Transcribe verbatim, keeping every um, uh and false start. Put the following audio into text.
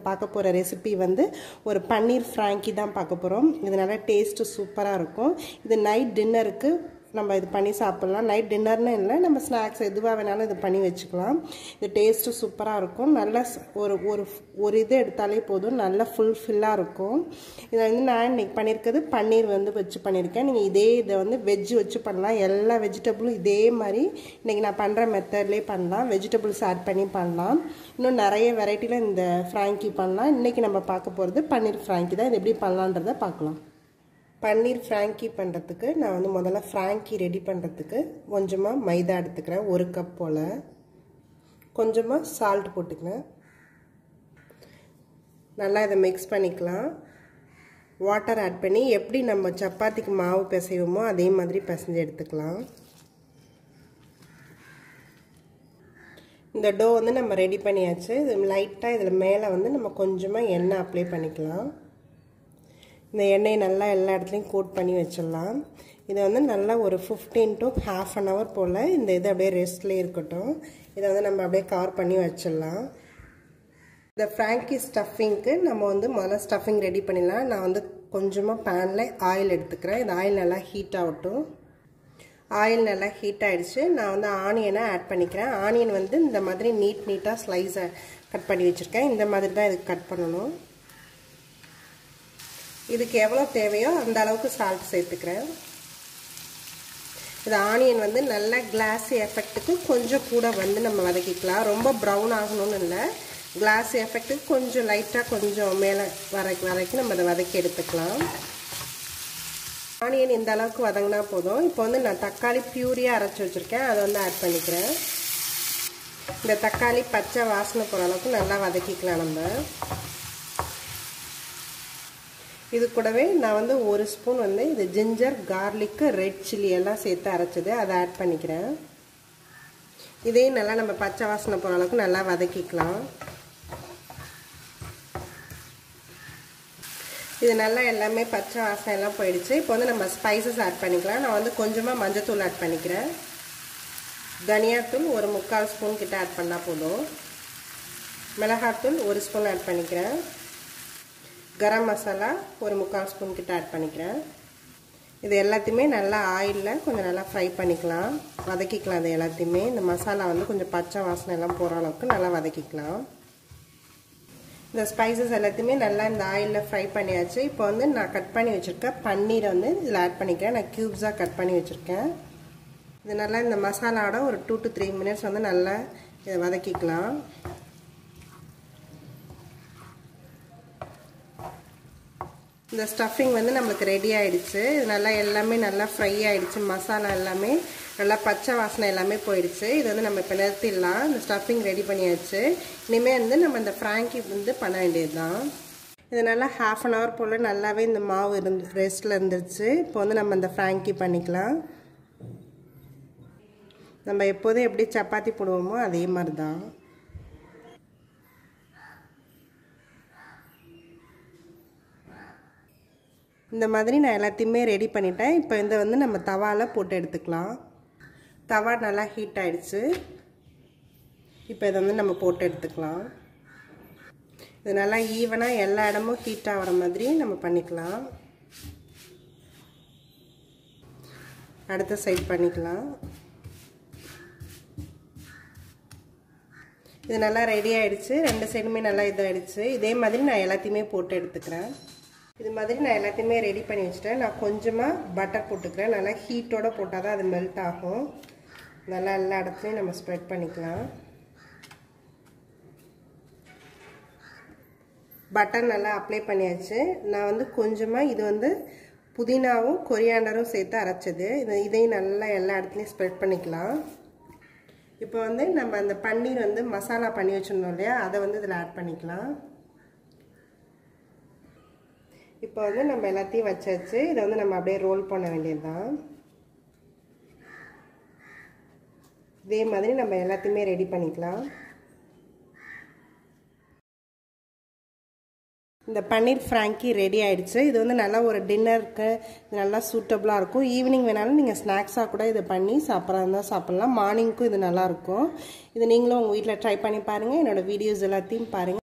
பார்க்க போகிற ரெசிபி வந்து ஒரு பன்னீர் ஃப்ராங்கி தான் பார்க்க போகிறோம். இது நல்லா டேஸ்ட்டு சூப்பராக இருக்கும். இது நைட் டின்னருக்கு நம்ம இது பண்ணி சாப்பிட்லாம். நைட் டின்னர்னு இல்லை, நம்ம ஸ்நாக்ஸ் எதுவாக வேணாலும் இது பண்ணி வச்சுக்கலாம். இது டேஸ்ட்டு சூப்பராக இருக்கும். நல்லா ஒரு ஒரு ஒரு இது எடுத்தாலே போதும், நல்லா ஃபுல் ஃபில்லாக இருக்கும். இதை வந்து நான் இன்றைக்கி பண்ணியிருக்கிறது பன்னீர் வந்து வச்சு பண்ணியிருக்கேன். நீங்கள் இதே இதை வந்து வெஜ்ஜு வச்சு பண்ணலாம். எல்லா வெஜிடபிளும் இதே மாதிரி இன்றைக்கி நான் பண்ணுற மெத்தட்லேயே பண்ணலாம். வெஜிடபிள்ஸ் ஆட் பண்ணி பண்ணலாம். இன்னும் நிறைய வெரைட்டியில் இந்த ஃப்ராங்கி பண்ணலாம். இன்றைக்கி நம்ம பார்க்க போகிறது பன்னீர் ஃப்ராங்கி தான். இது எப்படி பண்ணலான்றதை பார்க்கலாம். பன்னீர் ஃப்ராங்கி பண்ணுறதுக்கு நான் வந்து முதல்ல ஃப்ராங்கி ரெடி பண்ணுறதுக்கு கொஞ்சமாக மைதா எடுத்துக்கிறேன், ஒரு கப் போல். கொஞ்சமாக சால்ட் போட்டுக்கிறேன். நல்லா இதை மிக்ஸ் பண்ணிக்கலாம். வாட்டர் ஆட் பண்ணி எப்படி நம்ம சப்பாத்திக்கு மாவு பிசைவோமோ அதே மாதிரி பிசைஞ்சு எடுத்துக்கலாம். இந்த டோ வந்து நம்ம ரெடி பண்ணியாச்சு. இது லைட்டாக இதில் மேலே வந்து நம்ம கொஞ்சமாக எண்ணெய் அப்ளை பண்ணிக்கலாம். இந்த எண்ணெயை நல்லா எல்லா இடத்துலையும் கோட் பண்ணி வச்சிடலாம். இதை வந்து நல்லா ஒரு fifteen to half an hour போல் இந்த இது அப்படியே ரெஸ்ட்லேயே இருக்கட்டும். இதை வந்து நம்ம அப்படியே கவர் பண்ணி வச்சிடலாம். இந்த ஃப்ராங்கி ஸ்டஃபிங்க்கு நம்ம வந்து முதல்ல ஸ்டஃபிங் ரெடி பண்ணிடலாம். நான் வந்து கொஞ்சமாக பேனில் ஆயில் எடுத்துக்கிறேன். இந்த ஆயில் நல்லா ஹீட் ஆகட்டும். ஆயில் நல்லா ஹீட் ஆகிடுச்சு. நான் வந்து ஆனியனை ஆட் பண்ணிக்கிறேன். ஆனியன் வந்து இந்த மாதிரி நீட் நீட்டாக ஸ்லைஸை கட் பண்ணி வச்சுருக்கேன். இந்த மாதிரி தான் இதுக்கு கட் பண்ணணும். இதுக்கு எவ்வளோ தேவையோ அந்த அளவுக்கு சால்ட் சேர்த்துக்கிறேன். இது ஆனியன் வந்து நல்லா கிளாஸி எஃபெக்ட்டுக்கு கொஞ்சம் கூட வந்து நம்ம வதக்கிக்கலாம். ரொம்ப ப்ரௌன் ஆகணும்னு இல்லை, கிளாஸி எஃபெக்ட்டுக்கு கொஞ்சம் லைட்டாக கொஞ்சம் மேலே வர வரைக்கும் நம்ம அதை வதக்கி எடுத்துக்கலாம். ஆனியன் இந்த அளவுக்கு வதங்கினா போதும். இப்போ வந்து நான் தக்காளி பியூரியாக அரைச்சி வச்சுருக்கேன், அதை வந்து ஆட் பண்ணிக்கிறேன். இந்த தக்காளி பச்சை வாசனை போகிற அளவுக்கு நல்லா வதக்கிக்கலாம். நம்ம இது கூடவே நான் வந்து ஒரு ஸ்பூன் வந்து இது ஜிஞ்சர், கார்லிக்கு, ரெட் சில்லி எல்லாம் சேர்த்து அரைச்சது, அதை ஆட் பண்ணிக்கிறேன். இதையும் நல்லா நம்ம பச்சை வாசனை போகிற அளவுக்கு நல்லா வதக்கிக்கலாம். இது நல்லா எல்லாமே பச்சை வாசனை எல்லாம் போயிடுச்சு. இப்போ வந்து நம்ம ஸ்பைசஸ் ஆட் பண்ணிக்கலாம். நான் வந்து கொஞ்சமாக மஞ்சத்தூள் ஆட் பண்ணிக்கிறேன். தனியாத்தூள் ஒரு முக்கால் ஸ்பூன் கிட்ட ஆட் பண்ணால் போதும். மிளகாத்தூள் ஒரு ஸ்பூன் ஆட் பண்ணிக்கிறேன். கரம் மசாலா ஒரு முக்கால் ஸ்பூன் கிட்ட ஆட் பண்ணிக்கிறேன். இது எல்லாத்தையுமே நல்லா ஆயிலில் கொஞ்சம் நல்லா ஃப்ரை பண்ணிக்கலாம், வதக்கிக்கலாம். அது எல்லாத்தையுமே இந்த மசாலா வந்து கொஞ்சம் பச்சை வாசனை எல்லாம் போகிற அளவுக்கு நல்லா வதக்கிக்கலாம். இந்த ஸ்பைசஸ் எல்லாத்தையுமே நல்லா இந்த ஆயிலில் ஃப்ரை பண்ணியாச்சு. இப்போ வந்து நான் கட் பண்ணி வச்சுருக்கேன் பன்னீரை வந்து இதில் ஆட் பண்ணிக்கிறேன். நான் க்யூப்ஸாக கட் பண்ணி வச்சுருக்கேன். இது நல்லா இந்த மசாலாவோட ஒரு டூ டு த்ரீ மினிட்ஸ் வந்து நல்லா இதை வதக்கிக்கலாம். இந்த ஸ்டஃபிங் வந்து நம்மளுக்கு ரெடி ஆகிடுச்சு. இது நல்லா எல்லாமே நல்லா ஃப்ரை ஆகிடுச்சு. மசாலா எல்லாமே நல்லா பச்சை வாசனை எல்லாமே போயிடுச்சு. இது வந்து நம்ம இப்போ நிறுத்திடலாம். இந்த ஸ்டஃபிங் ரெடி பண்ணியாச்சு. இனிமேல் வந்து நம்ம இந்த ஃப்ராங்கி வந்து பண்ண வேண்டியது தான். இது நல்லா ஹாஃப் அன் ஹவர் போல் நல்லாவே இந்த மாவு இருந்து ரெஸ்ட்டில் இருந்துச்சு. இப்போ வந்து நம்ம இந்த ஃப்ராங்கி பண்ணிக்கலாம். நம்ம எப்போதும் எப்படி சப்பாத்தி போடுவோமோ அதே மாதிரி தான். இந்த மாதிரி நான் எல்லாத்தையுமே ரெடி பண்ணிட்டேன். இப்போ இதை வந்து நம்ம தவாவில் போட்டு எடுத்துக்கலாம். தவா நல்லா ஹீட் ஆகிடுச்சு. இப்போ இதை வந்து நம்ம போட்டு எடுத்துக்கலாம். இது நல்லா ஈவனாக எல்லா இடமும் ஹீட் ஆகிற மாதிரி நம்ம பண்ணிக்கலாம். அடுத்த சைட் பண்ணிக்கலாம். இது நல்லா ரெடி ஆகிடுச்சு. ரெண்டு சைடுமே நல்லா இதாகிடுச்சு. இதே மாதிரி நான் எல்லாத்தையுமே போட்டு எடுத்துக்கிறேன். இது மாதிரி நான் எல்லாத்தையுமே ரெடி பண்ணி வச்சுட்டேன். நான் கொஞ்சமாக பட்டர் போட்டுக்கிறேன். நல்லா ஹீட்டோடு போட்டால் தான் அது மெல்ட் ஆகும். நல்லா எல்லா இடத்துலையும் நம்ம ஸ்ப்ரெட் பண்ணிக்கலாம். பட்டர் நல்லா அப்ளை பண்ணியாச்சு. நான் வந்து கொஞ்சமாக இது வந்து புதினாவும் கொரியாண்டரும் சேர்த்து அரைச்சது. இது இதையும் நல்லா எல்லா இடத்துலையும் ஸ்ப்ரெட் பண்ணிக்கலாம். இப்போ வந்து நம்ம அந்த பன்னீர் வந்து மசாலா பண்ணி வச்சுருந்தோம் இல்லையா, அதை வந்து இதில் ஆட் பண்ணிக்கலாம். இப்போ வந்து நம்ம எல்லாத்தையும் வச்சாச்சு. இதை வந்து நம்ம அப்படியே ரோல் பண்ண வேண்டியது தான். இதே மாதிரி நம்ம எல்லாத்தையுமே ரெடி பண்ணிக்கலாம். இந்த பன்னீர் ஃப்ராங்கி ரெடி ஆயிடுச்சு. இது வந்து நல்லா ஒரு டின்னருக்கு நல்லா சூட்டபிளாக இருக்கும். ஈவினிங் வேணாலும் நீங்கள் ஸ்நாக்ஸாக கூட இதை பண்ணி சாப்பிட்றதா இருந்தால் சாப்பிட்லாம். மார்னிங்க்கும் இது நல்லாயிருக்கும். இது நீங்களும் உங்கள் வீட்டில் ட்ரை பண்ணி பாருங்கள். என்னோடய வீடியோஸ் எல்லாத்தையும் பாருங்கள்.